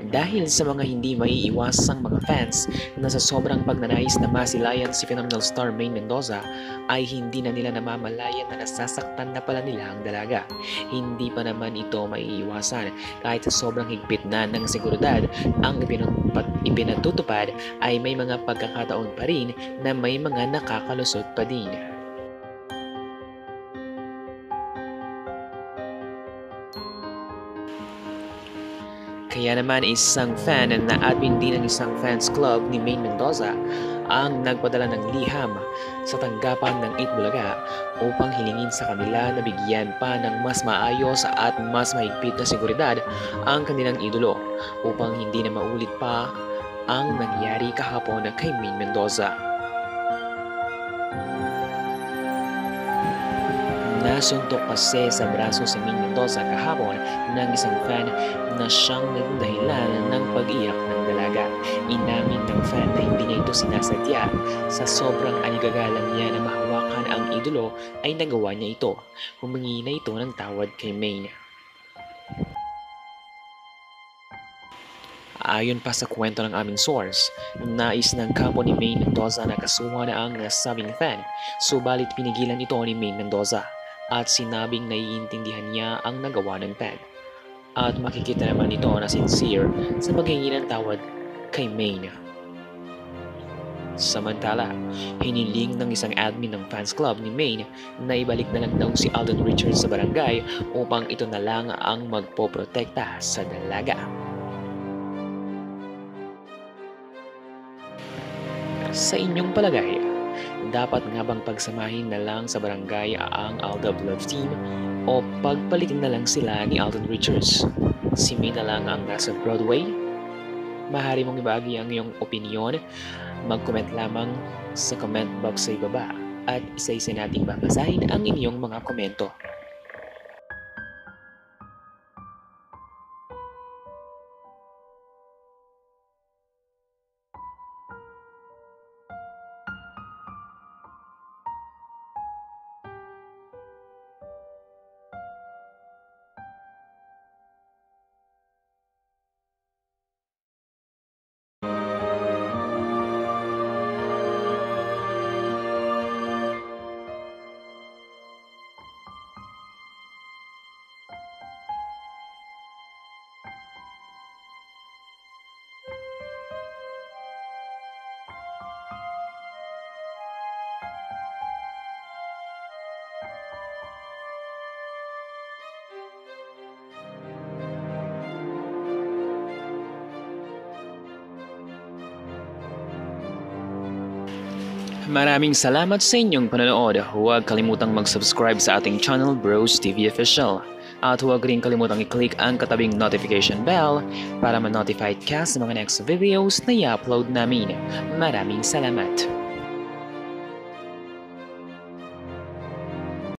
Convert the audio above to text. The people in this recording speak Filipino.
Dahil sa mga hindi maiiwasang mga fans na sa sobrang pagnanais na masilayan si phenomenal star Maine Mendoza ay hindi na nila namamalayan na nasasaktan na pala nila ang dalaga. Hindi pa naman ito maiiwasan kahit sa sobrang higpit na ng seguridad ang ipinatutupad ay may mga pagkakataon pa rin na may mga nakakalusot pa din. Kaya naman isang fan na admin din ng isang fans club ni Maine Mendoza ang nagpadala ng liham sa tanggapan ng 8 Bulaga upang hilingin sa kanila na bigyan pa ng mas maayos at mas mahigpit na seguridad ang kanilang idolo upang hindi na maulit pa ang nangyari kahapon kay Maine Mendoza. Nasuntok kasi sa braso si Maine Mendoza kahapon ng isang fan na siyang naging dahilan ng pag-iyak ng dalaga. Inamin ng fan na hindi niya ito sinasadya. Sa sobrang aligagalang niya na mahawakan ang idolo ay nagawa niya ito. Humingi na ito ng tawad kay Maine. Ayon pa sa kwento ng aming source, nais ng kampo ni Maine Mendoza na kasuhan na ang nasabing fan, subalit pinigilan ito ni Maine Mendoza at sinabing naiintindihan niya ang nagawa ng fan. At makikita naman ito na sincere sa paghingi ng tawad kay Maine. Samantala, hiniling ng isang admin ng fans club ni Maine na ibalik na lang daw si Alden Richards sa barangay upang ito na lang ang magpoprotekta sa dalaga. Sa inyong palagay, dapat nga bang pagsamahin na lang sa barangay ang Aldab Love Team o pagpalitin na lang sila ni Alden Richards? Si May na lang ang nasa Broadway? Maaari mong ibahagi ang iyong opinion. Mag-comment lamang sa comment box sa ibaba at isa-isa nating babasahin ang inyong mga komento. Maraming salamat sa inyong panonood. Huwag kalimutang mag-subscribe sa ating channel Bros TV Official. At huwag rin kalimutang i-click ang katabing notification bell para ma-notify ka sa mga next videos na i-upload namin. Maraming salamat.